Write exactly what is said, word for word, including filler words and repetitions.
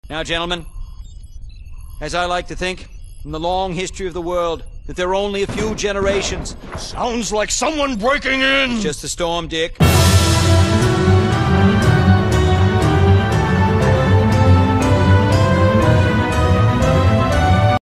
Now, gentlemen, as I like to think, in the long history of the world, that there are only a few generations. Sounds like someone breaking in! Just a storm, Dick.